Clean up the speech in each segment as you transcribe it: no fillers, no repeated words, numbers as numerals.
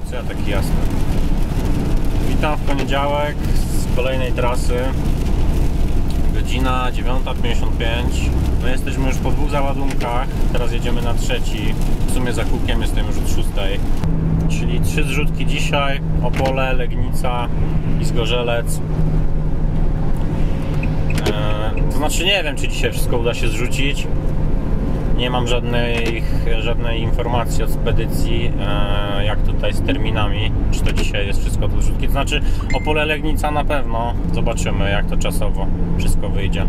Co ja taki jasny. Witam w poniedziałek z kolejnej trasy. Godzina 9:55. My jesteśmy już po 2 załadunkach. Teraz jedziemy na trzeci. W sumie za kółkiem jestem już od 6. Czyli 3 zrzutki dzisiaj. Opole, Legnica i Zgorzelec. To znaczy nie wiem, czy dzisiaj wszystko uda się zrzucić. Nie mam żadnej informacji od spedycji, jak tutaj z terminami, czy to dzisiaj jest wszystko do zrzutki. To znaczy Opole, Legnica na pewno. Zobaczymy, jak to czasowo wszystko wyjdzie.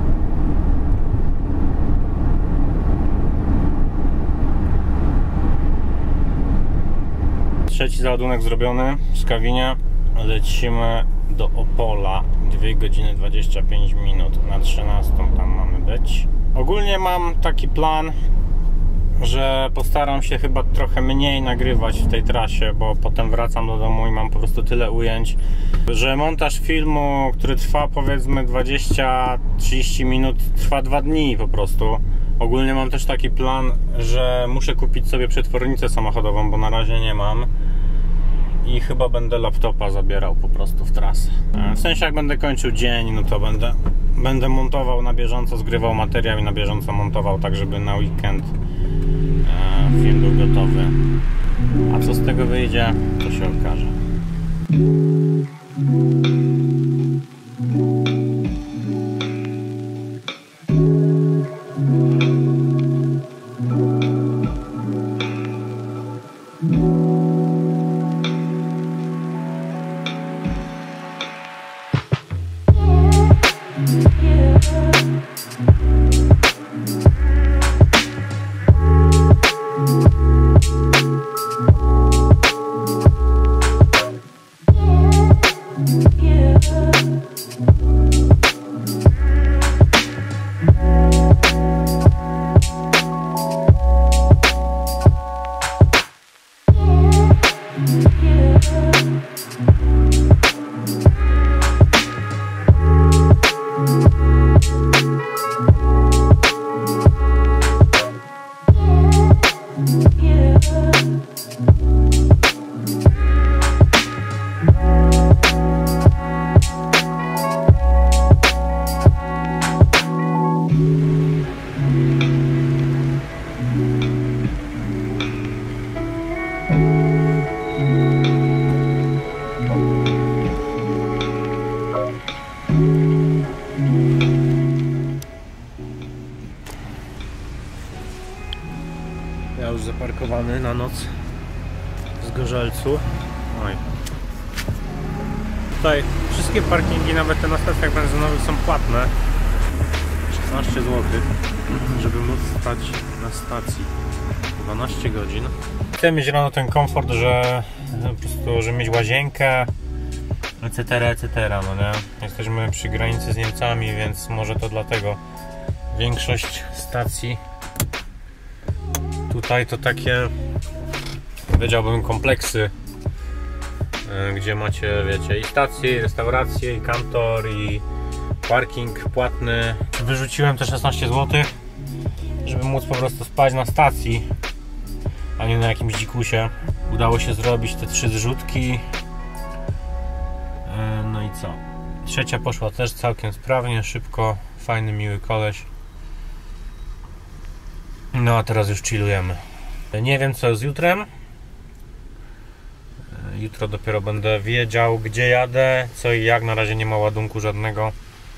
Trzeci załadunek zrobiony w Skawinie. Lecimy do Opola. 2 godziny 25 minut. Na 13 tam mamy być. Ogólnie mam taki plan, że postaram się chyba trochę mniej nagrywać w tej trasie, bo potem wracam do domu i mam po prostu tyle ujęć, że montaż filmu, który trwa powiedzmy 20-30 minut, trwa 2 dni po prostu. Ogólnie mam też taki plan, że muszę kupić sobie przetwornicę samochodową, bo na razie nie mam. I chyba będę laptopa zabierał po prostu w trasę. W sensie jak będę kończył dzień, no to będę montował na bieżąco, zgrywał materiał i na bieżąco montował, tak żeby na weekend film był gotowy. A co z tego wyjdzie, to się okaże. Ja już zaparkowany na noc w Zgorzelcu. Oj. Tutaj wszystkie parkingi, nawet te na stacjach benzynowych, są płatne. 16 zł, żeby móc stać na stacji 12 godzin. Chcę mieć rano ten komfort, że po prostu, że mieć łazienkę, etc., no nie? Jesteśmy przy granicy z Niemcami, więc może to dlatego większość stacji tutaj to takie, powiedziałbym, kompleksy, gdzie macie, wiecie, i stacje, i restauracje, i kantor, i parking płatny. Wyrzuciłem te 16 zł, żeby móc po prostu spać na stacji, a nie na jakimś dzikusie. Udało się zrobić te 3 zrzutki. No i co? Trzecia poszła też całkiem sprawnie, szybko, fajny, miły koleś. No a teraz już chillujemy. Nie wiem, co z jutrem. Jutro dopiero będę wiedział, gdzie jadę, co i jak. Na razie nie ma ładunku żadnego.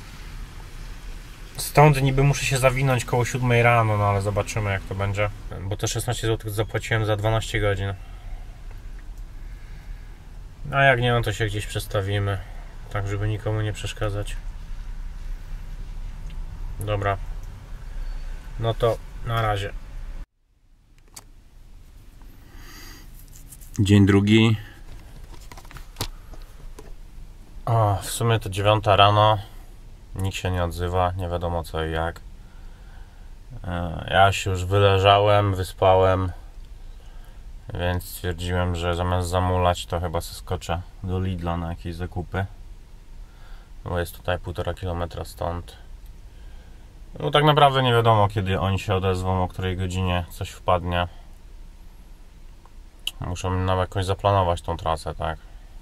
Stąd niby muszę się zawinąć koło 7 rano, no ale zobaczymy, jak to będzie. Bo te 16 zł zapłaciłem za 12 godzin. A jak nie, no to się gdzieś przestawimy, tak żeby nikomu nie przeszkadzać. Dobra. No to na razie. Dzień drugi. O, w sumie to 9 rano. Nikt się nie odzywa, nie wiadomo co i jak. Ja się już wyleżałem, wyspałem, więc stwierdziłem, że zamiast zamulać, to chyba skoczę do Lidla na jakieś zakupy, bo jest tutaj 1,5 km stąd. No tak naprawdę nie wiadomo, kiedy oni się odezwą, o której godzinie coś wpadnie. Muszę nam jakoś zaplanować tą trasę, tak?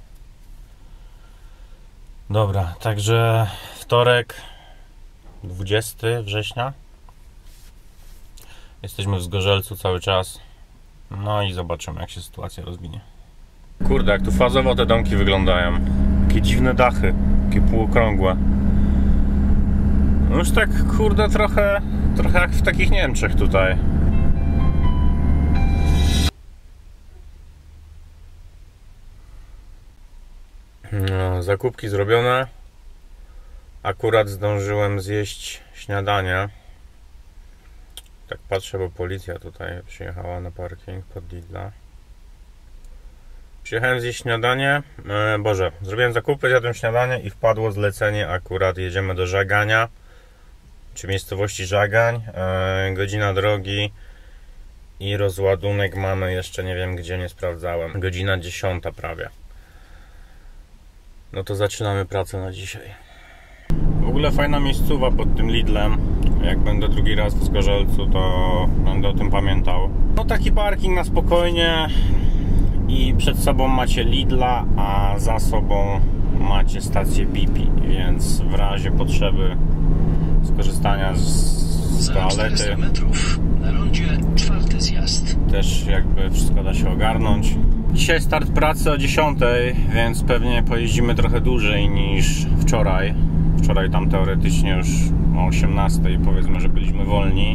Dobra, także wtorek 20 września. Jesteśmy w Zgorzelcu cały czas. No i zobaczymy, jak się sytuacja rozwinie. Kurde, jak tu fazowo te domki wyglądają. Jakie dziwne dachy, takie półokrągłe. No już tak, kurde, trochę jak w takich Niemczech tutaj. No, zakupki zrobione. Akurat zdążyłem zjeść śniadanie. Tak patrzę, bo policja tutaj przyjechała na parking pod Lidla. Przyjechałem zjeść śniadanie. Zrobiłem zakupy, zjadłem śniadanie i wpadło zlecenie. Akurat jedziemy do Żagania, czy miejscowości Żagań. Godzina drogi i rozładunek mamy jeszcze nie wiem gdzie, nie sprawdzałem. Godzina 10 prawie. No to zaczynamy pracę na dzisiaj. W ogóle fajna miejscowa pod tym Lidlem. Jak będę drugi raz w Zgorzelcu, to będę o tym pamiętał. No taki parking na spokojnie. I przed sobą macie Lidla, a za sobą macie stację BP. Więc w razie potrzeby skorzystania z toalety na rondzie 4. zjazd. też jakby wszystko da się ogarnąć. Dzisiaj start pracy o 10, więc pewnie pojeździmy trochę dłużej niż wczoraj. Wczoraj tam teoretycznie już o 18 powiedzmy, że byliśmy wolni.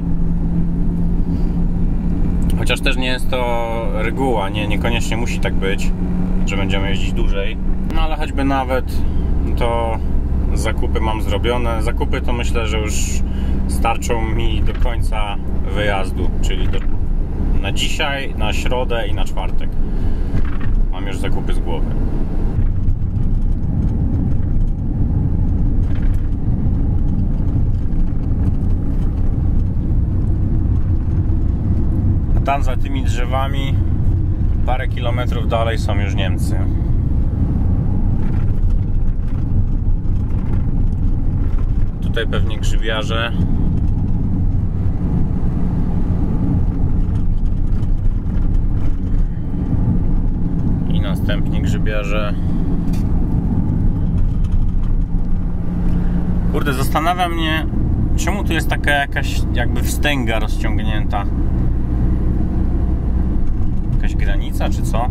Chociaż też nie jest to reguła, niekoniecznie musi tak być, że będziemy jeździć dłużej. No ale choćby nawet to zakupy mam zrobione. Zakupy to myślę, że już starczą mi do końca wyjazdu, czyli na dzisiaj, na środę i na czwartek. Mam już zakupy z głowy. A tam za tymi drzewami parę kilometrów dalej są już Niemcy. Tutaj pewnie grzybiarze. I następnie grzybiarze. Kurde, zastanawia mnie, czemu tu jest taka jakaś jakby wstęga rozciągnięta. Jakaś granica czy co?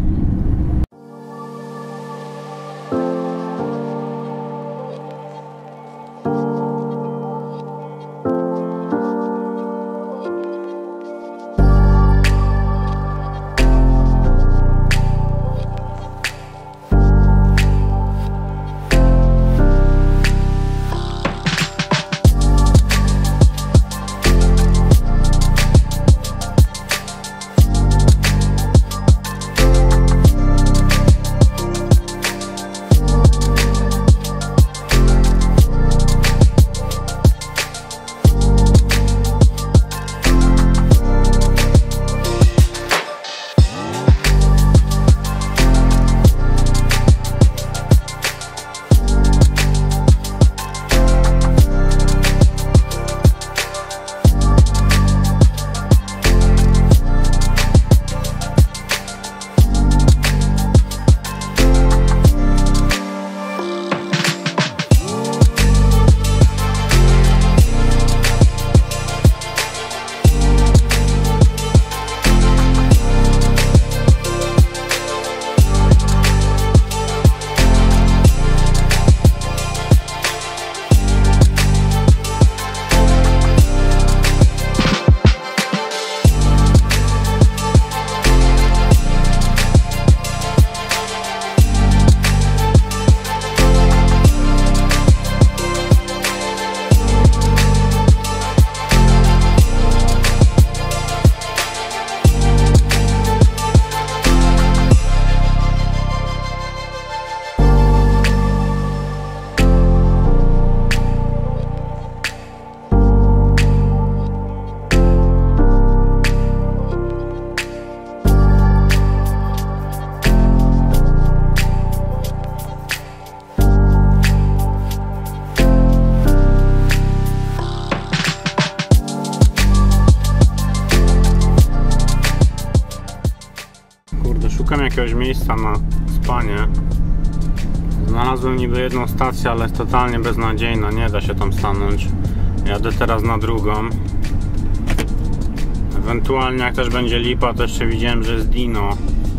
jakiegoś miejsca na spanie. Znalazłem niby jedną stację, ale jest totalnie beznadziejna, nie da się tam stanąć. Jadę teraz na drugą. Ewentualnie jak też będzie lipa, to jeszcze widziałem, że jest Dino.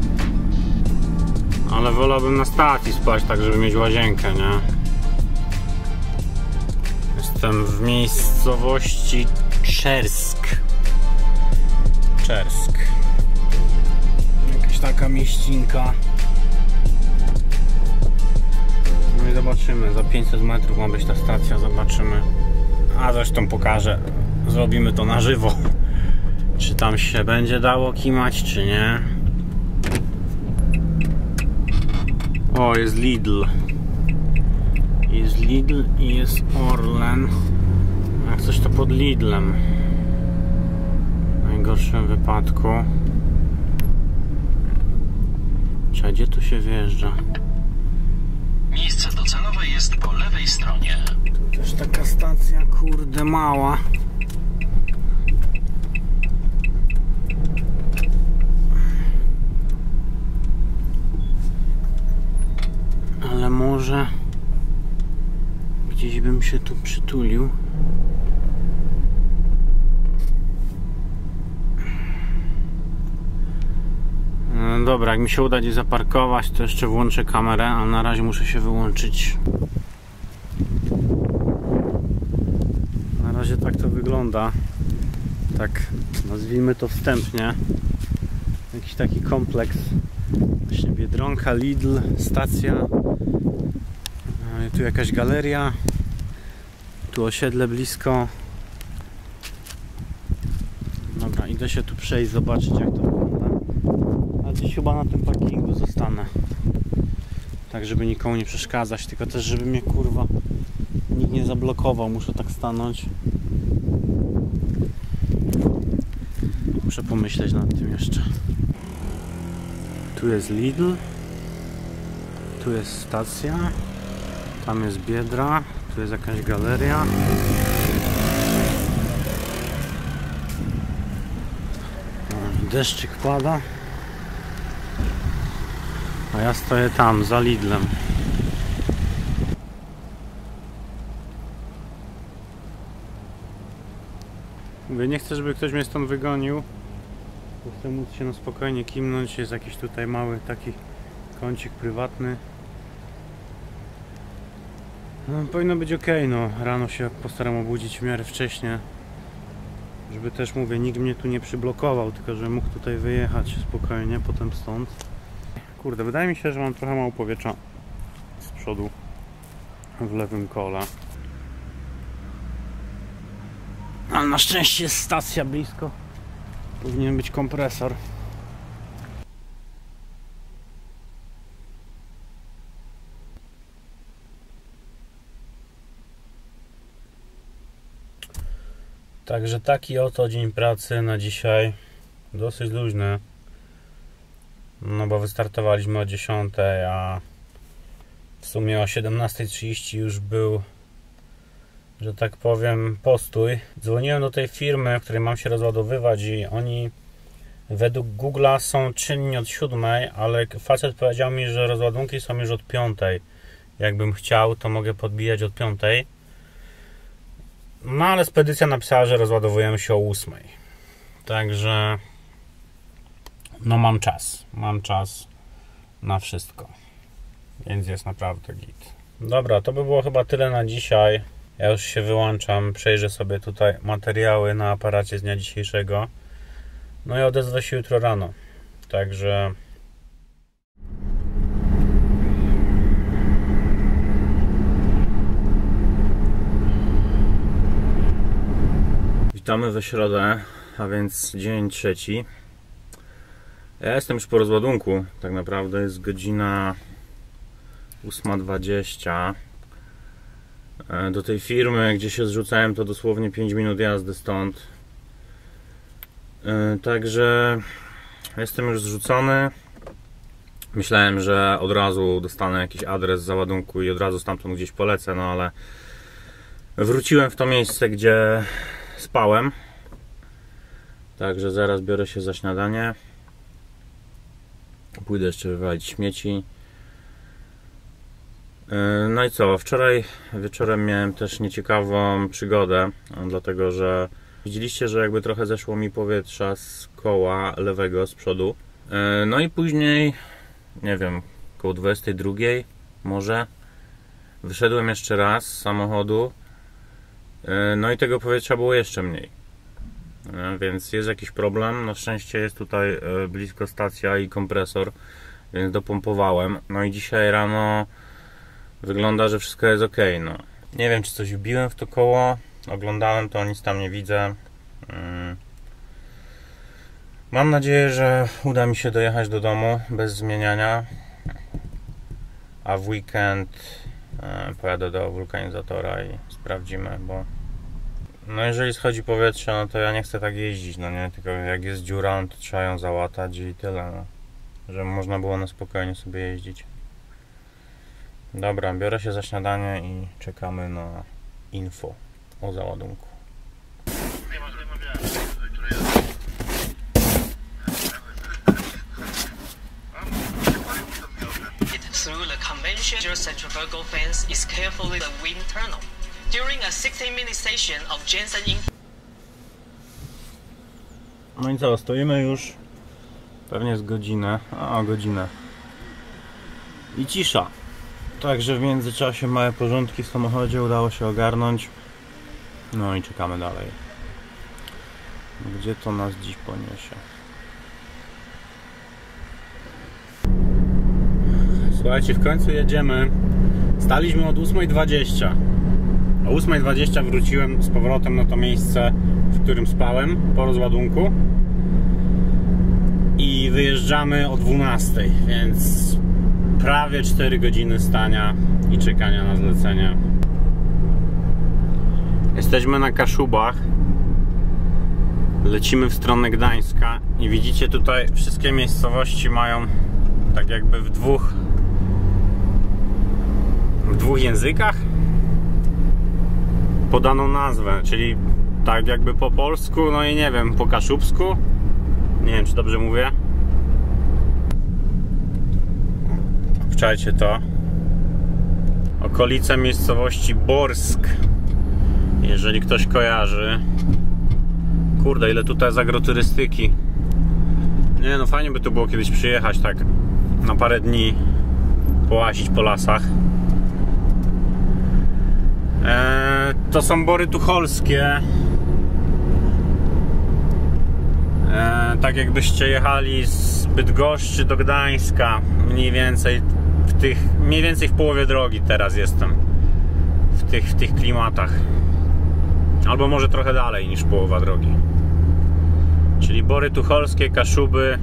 Ale wolałbym na stacji spać, tak żeby mieć łazienkę, nie? Jestem w miejscowości Czersk. Jakaś taka mieścinka. No i zobaczymy, za 500 metrów ma być ta stacja, zobaczymy. A zresztą pokażę, zrobimy to na żywo. Czy tam się będzie dało kimać, czy nie. O, jest Lidl. Jest Lidl i jest Orlen. Jak coś to pod Lidlem. W najgorszym wypadku. Czy gdzie tu się wjeżdża? Miejsce docelowe jest po lewej stronie. Tu też taka stacja, kurde, mała. Ale może gdzieś bym się tu przytulił. No dobra, jak mi się uda gdzieś zaparkować, to jeszcze włączę kamerę, a na razie muszę się wyłączyć. Na razie tak to wygląda. Tak, nazwijmy to wstępnie. Jakiś taki kompleks. Właśnie Biedronka, Lidl, stacja. Tu jakaś galeria. Tu osiedle blisko. Dobra, idę się tu przejść, zobaczyć jak to wygląda. A gdzieś chyba na tym parkingu zostanę. Tak, żeby nikomu nie przeszkadzać, tylko też żeby mnie kurwa nikt nie zablokował. Muszę tak stanąć. Muszę pomyśleć nad tym jeszcze. Tu jest Lidl. Tu jest stacja. Tam jest Biedra. Tu jest jakaś galeria. Deszczyk pada. A ja stoję tam, za Lidlem. Mówię, nie chcę, żeby ktoś mnie stąd wygonił. Chcę móc się no spokojnie kimnąć. Jest jakiś tutaj mały taki kącik prywatny. No, powinno być ok, no. Rano się postaram obudzić w miarę wcześnie. Żeby też, mówię, nikt mnie tu nie przyblokował, tylko że mógł tutaj wyjechać spokojnie potem stąd. Kurde, wydaje mi się, że mam trochę mało powietrza z przodu w lewym kole. Ale na szczęście jest stacja blisko. Powinien być kompresor. Także taki oto dzień pracy na dzisiaj. Dosyć luźny. No bo wystartowaliśmy o 10, a w sumie o 17:30 już był, że tak powiem, postój. Dzwoniłem do tej firmy, w której mam się rozładowywać i oni według Google'a są czynni od 7, ale facet powiedział mi, że rozładunki są już od 5. Jakbym chciał, to mogę podbijać od 5. No ale spedycja napisała, że rozładowujemy się o 8. Także no mam czas na wszystko, więc jest naprawdę git. Dobra, to by było chyba tyle na dzisiaj. Ja już się wyłączam, przejrzę sobie tutaj materiały na aparacie z dnia dzisiejszego. No i odezwę się jutro rano. Także witamy we środę, a więc dzień trzeci. Ja jestem już po rozładunku. Tak naprawdę jest godzina 8:20. Do tej firmy, gdzie się zrzucałem, to dosłownie 5 minut jazdy stąd. Także jestem już zrzucony. Myślałem, że od razu dostanę jakiś adres załadunku i od razu stamtąd gdzieś polecę, no ale wróciłem w to miejsce, gdzie spałem. Także zaraz biorę się za śniadanie. Pójdę jeszcze wywalić śmieci. No i co, wczoraj wieczorem miałem też nieciekawą przygodę, dlatego że widzieliście, że jakby trochę zeszło mi powietrza z koła lewego z przodu. No i później, nie wiem, koło 22 może, wyszedłem jeszcze raz z samochodu, no i tego powietrza było jeszcze mniej. Więc jest jakiś problem. Na szczęście jest tutaj blisko stacja i kompresor, więc dopompowałem. No i dzisiaj rano wygląda, że wszystko jest ok. No. Nie wiem, czy coś wbiłem w to koło. Oglądałem to, nic tam nie widzę. Mam nadzieję, że uda mi się dojechać do domu bez zmieniania. A w weekend pojadę do wulkanizatora i sprawdzimy, bo no jeżeli schodzi powietrze, no to ja nie chcę tak jeździć, no nie, tylko jak jest dziura, no to trzeba ją załatać i tyle, no. Żeby można było na spokojnie sobie jeździć. Dobra, biorę się za śniadanie i czekamy na info o załadunku. Through the conventional centrifugal fans is carefully the wind tunnel. During a 16-minute session of Jensen in... No i co, stoimy już pewnie z godzinę, godzinę i cisza. Także w międzyczasie małe porządki w samochodzie udało się ogarnąć. No i czekamy dalej. Gdzie to nas dziś poniesie? Słuchajcie, w końcu jedziemy. Staliśmy od 8:20. O 8:20 wróciłem z powrotem na to miejsce, w którym spałem po rozładunku. I wyjeżdżamy o 12:00, więc prawie 4 godziny stania i czekania na zlecenie. Jesteśmy na Kaszubach. Lecimy w stronę Gdańska i widzicie tutaj wszystkie miejscowości mają tak jakby w dwóch językach podaną nazwę, czyli tak jakby po polsku, no i nie wiem, po kaszubsku. Nie wiem, czy dobrze mówię. Wczajcie to. Okolice miejscowości Borsk, jeżeli ktoś kojarzy. Kurde, ile tutaj jest agroturystyki. Nie no, fajnie by tu było kiedyś przyjechać tak na parę dni, połazić po lasach. To są Bory Tucholskie. Tak jakbyście jechali z Bydgoszczy do Gdańska, mniej więcej w połowie drogi teraz jestem. W tych klimatach. Albo może trochę dalej niż połowa drogi. Czyli Bory Tucholskie, Kaszuby.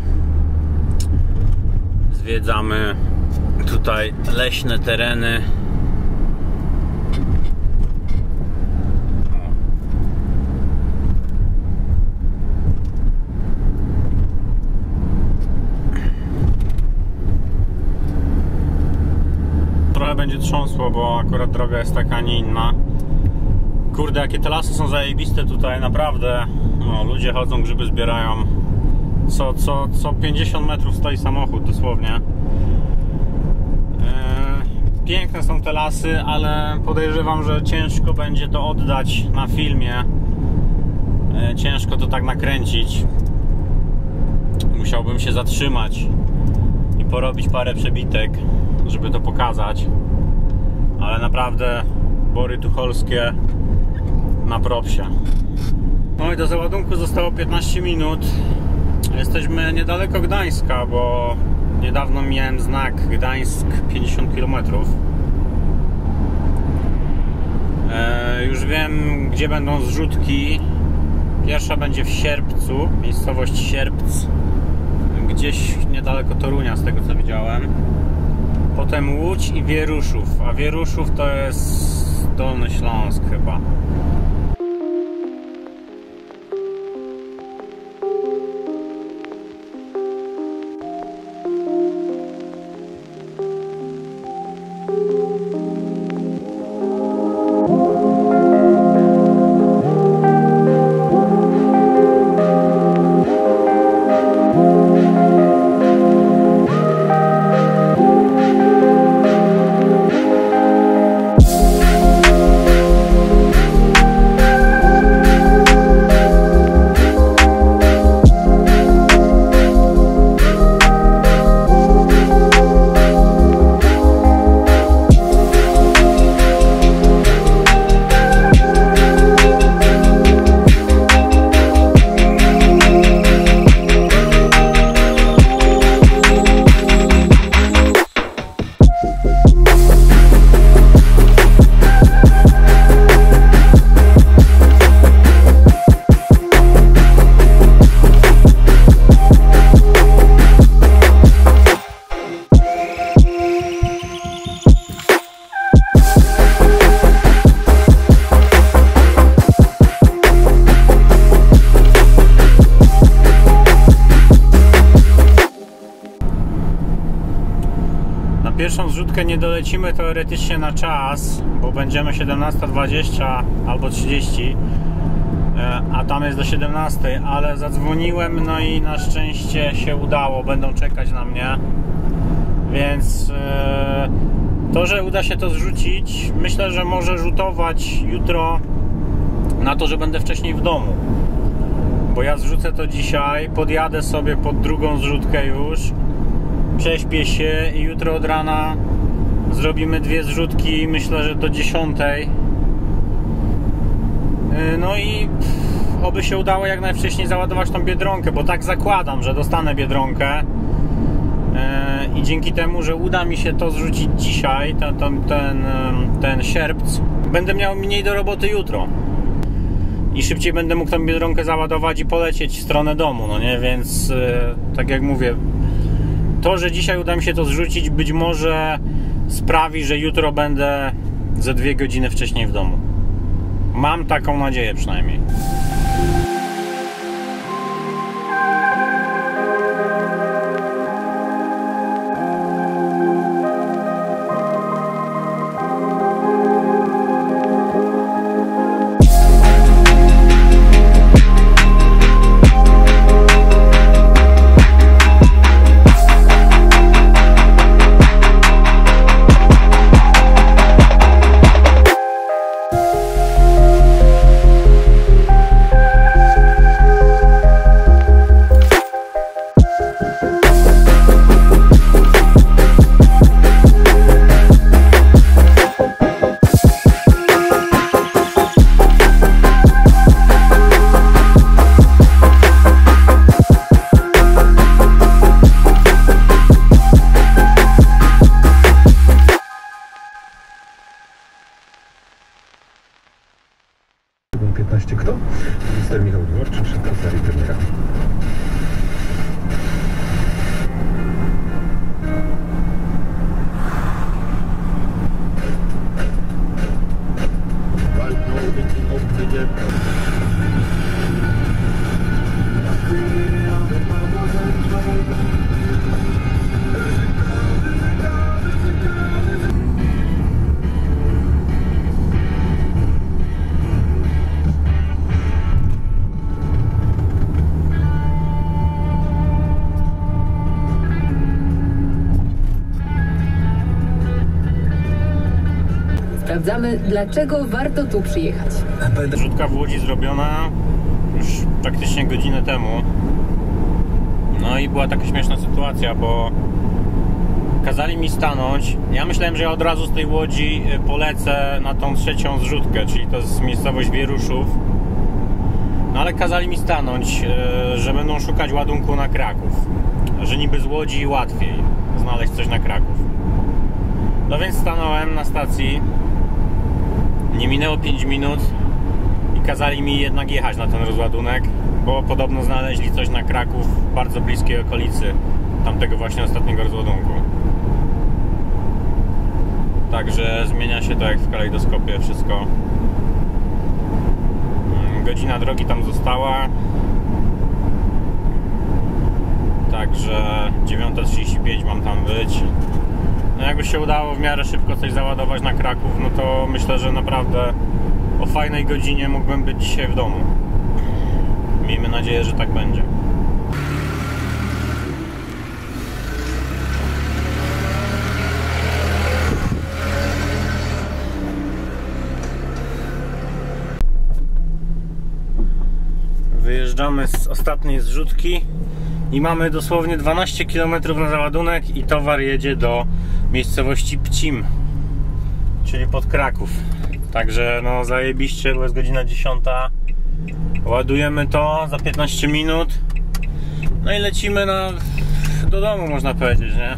Zwiedzamy tutaj leśne tereny. Trochę będzie trząsło, bo akurat droga jest taka, a nie inna. Kurde, jakie te lasy są zajebiste tutaj, naprawdę. No, ludzie chodzą, grzyby zbierają. Co 50 metrów stoi samochód, dosłownie. Piękne są te lasy, ale podejrzewam, że ciężko będzie to oddać na filmie. Ciężko to tak nakręcić. Musiałbym się zatrzymać i porobić parę przebitek, żeby to pokazać. Ale naprawdę Bory Tucholskie na propsie. No i do załadunku zostało 15 minut. Jesteśmy niedaleko Gdańska, bo niedawno miałem znak Gdańsk 50 km. Już wiem, gdzie będą zrzutki. Pierwsza będzie w Sierpcu, miejscowość Sierpc, gdzieś niedaleko Torunia, z tego co widziałem. Potem Łódź i Wieruszów, a Wieruszów to jest Dolny Śląsk chyba. Na pierwszą zrzutkę nie dolecimy teoretycznie na czas, bo będziemy 17:20 albo 30, a tam jest do 17, ale zadzwoniłem, no i na szczęście się udało, będą czekać na mnie, więc to, że uda się to zrzucić, myślę, że może rzutować jutro na to, że będę wcześniej w domu, bo ja zrzucę to dzisiaj, podjadę sobie pod drugą zrzutkę już, prześpię się i jutro od rana zrobimy 2 zrzutki, myślę, że do 10. No i oby się udało jak najwcześniej załadować tą Biedronkę, bo tak zakładam, że dostanę Biedronkę i dzięki temu, że uda mi się to zrzucić dzisiaj, ten sierpc, będę miał mniej do roboty jutro i szybciej będę mógł tą Biedronkę załadować i polecieć w stronę domu, no nie, więc tak jak mówię, to, że dzisiaj uda mi się to zrzucić, być może sprawi, że jutro będę ze 2 godziny wcześniej w domu. Mam taką nadzieję przynajmniej. Kto? Minister Michał Dworczyk, szef kancelarii premiera. Sprawdzamy, dlaczego warto tu przyjechać. Zrzutka w Łodzi zrobiona już praktycznie godzinę temu. No i była taka śmieszna sytuacja, bo kazali mi stanąć. Ja myślałem, że ja od razu z tej Łodzi polecę na tą 3. zrzutkę, czyli to jest miejscowość Wieruszów. No ale kazali mi stanąć, że będą szukać ładunku na Kraków. Że niby z Łodzi łatwiej znaleźć coś na Kraków. No więc stanąłem na stacji. Nie minęło 5 minut i kazali mi jednak jechać na ten rozładunek, bo podobno znaleźli coś na Kraków w bardzo bliskiej okolicy tamtego właśnie ostatniego rozładunku. Także zmienia się to jak w kalejdoskopie wszystko. Godzina drogi tam została. Także 9:35 mam tam być. No jakby się udało w miarę szybko coś załadować na Kraków, no to myślę, że naprawdę o fajnej godzinie mógłbym być dzisiaj w domu. Miejmy nadzieję, że tak będzie. Wyjeżdżamy z ostatniej zrzutki i mamy dosłownie 12 km na załadunek i towar jedzie do miejscowości Pcim, czyli pod Kraków. Także no zajebiście, bo jest godzina 10. Ładujemy to za 15 minut. No i lecimy do domu, można powiedzieć, nie?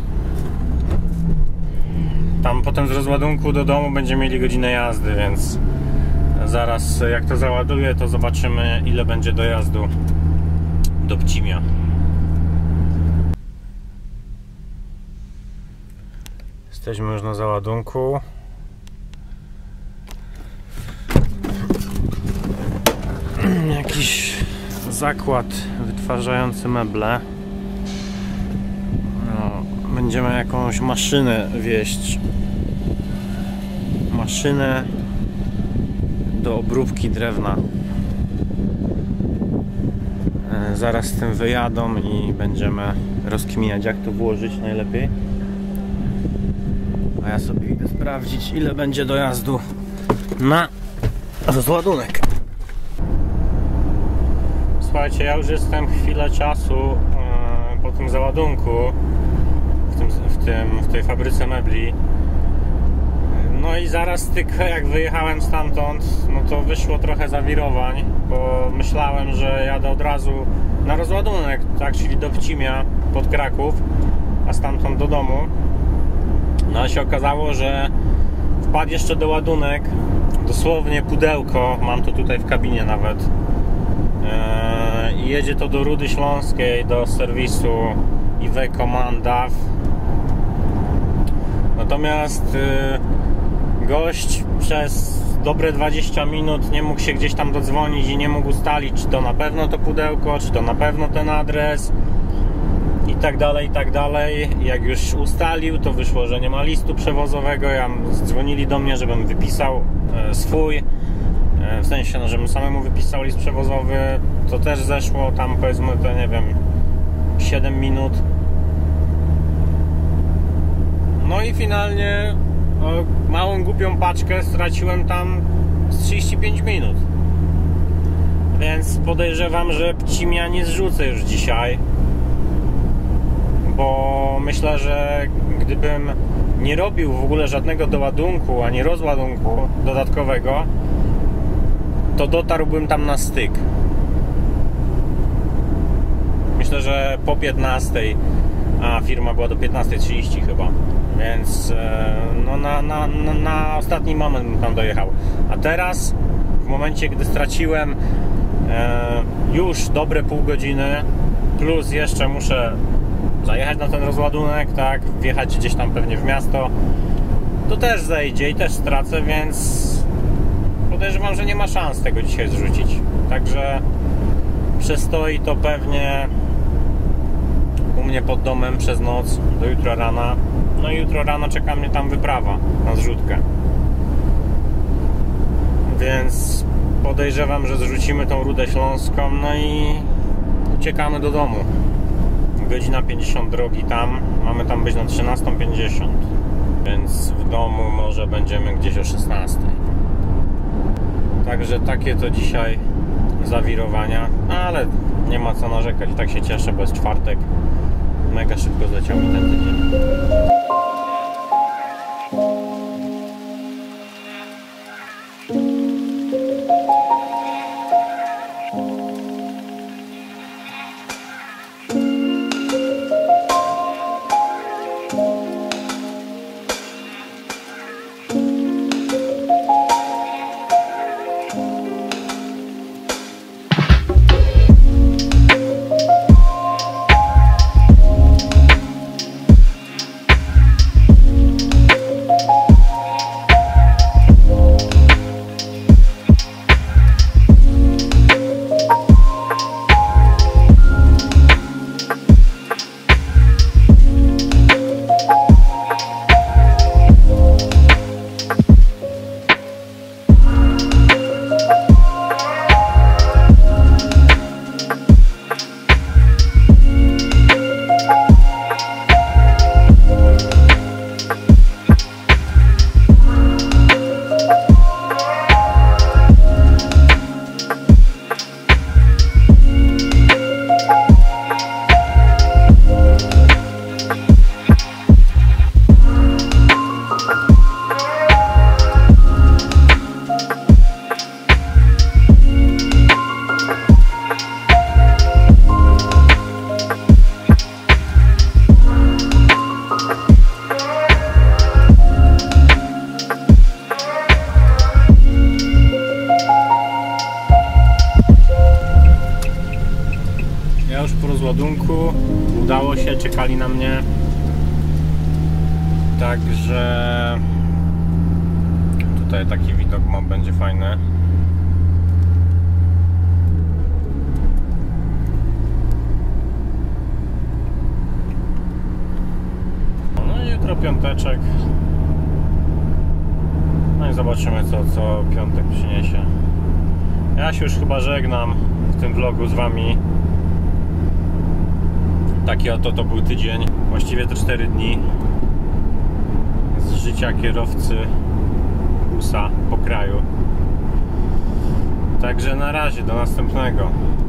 Tam potem z rozładunku do domu będziemy mieli godzinę jazdy, więc zaraz jak to załaduję, to zobaczymy, ile będzie dojazdu do Pcimia. Jesteśmy już na załadunku. Jakiś zakład wytwarzający meble. No, będziemy jakąś maszynę wieźć. Maszynę do obróbki drewna. Zaraz z tym wyjadą i będziemy rozkminiać, jak to włożyć najlepiej. A ja sobie idę sprawdzić, ile będzie dojazdu na rozładunek. Słuchajcie, ja już jestem chwilę czasu po tym załadunku w tej fabryce mebli. No i zaraz tylko jak wyjechałem stamtąd, no to wyszło trochę zawirowań, bo myślałem, że jadę od razu na rozładunek, tak, czyli do Pcimia pod Kraków, a stamtąd do domu. No ale się okazało, że wpadł jeszcze doładunek, dosłownie pudełko, mam to tutaj w kabinie nawet, i jedzie to do Rudy Śląskiej, do serwisu Iveco Mandaw. Natomiast gość przez dobre 20 minut nie mógł się gdzieś tam dodzwonić i nie mógł ustalić, czy to na pewno to pudełko, czy to na pewno ten adres i tak dalej, i tak dalej. Jak już ustalił, to wyszło, że nie ma listu przewozowego. Dzwonili do mnie, żebym wypisał swój, w sensie, no, żebym samemu wypisał list przewozowy. To też zeszło tam, powiedzmy, to nie wiem, 7 minut. No i finalnie małą głupią paczkę straciłem tam z 35 minut. Więc podejrzewam, że Pcimia nie zrzucę już dzisiaj, bo myślę, że gdybym nie robił w ogóle żadnego doładunku ani rozładunku dodatkowego, to dotarłbym tam na styk. Myślę, że po 15, a firma była do 15:30 chyba, więc no na ostatni moment bym tam dojechał. A teraz, w momencie, gdy straciłem już dobre pół godziny, plus jeszcze muszę zajechać na ten rozładunek, tak, wjechać gdzieś tam pewnie w miasto, to też zejdzie i też stracę, więc podejrzewam, że nie ma szans tego dzisiaj zrzucić. Także przestoi to pewnie u mnie pod domem przez noc do jutra rana. No i jutro rano czeka mnie tam wyprawa na zrzutkę. Więc podejrzewam, że zrzucimy tą Rudę Śląską, no i uciekamy do domu. Godzina 50 drogi tam, mamy tam być na 13:50, więc w domu może będziemy gdzieś o 16. Także takie to dzisiaj zawirowania, ale nie ma co narzekać, tak się cieszę, bo jest czwartek. Mega szybko zleciał mi ten tydzień. Rozładunku udało się, czekali na mnie, także tutaj taki widok mam, będzie fajny. Jutro piąteczek. No i zobaczymy co piątek przyniesie. Ja się już chyba żegnam w tym vlogu z wami. Taki oto to był tydzień. Właściwie to 4 dni z życia kierowcy busa po kraju. Także na razie, do następnego.